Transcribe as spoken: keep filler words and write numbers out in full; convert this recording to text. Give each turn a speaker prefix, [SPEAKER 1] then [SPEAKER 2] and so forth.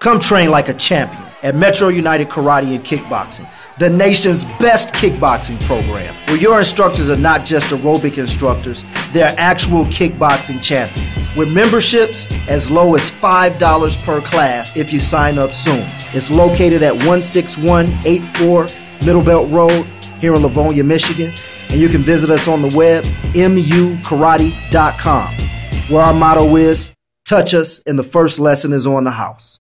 [SPEAKER 1] Come train like a champion at Metro United Karate and Kickboxing, the nation's best kickboxing program, where your instructors are not just aerobic instructors, they're actual kickboxing champions. With memberships as low as five dollars per class if you sign up soon. It's located at one six one eight four Middle Belt Road here in Livonia, Michigan, and you can visit us on the web, M U karate dot com, where our motto is, touch us and the first lesson is on the house.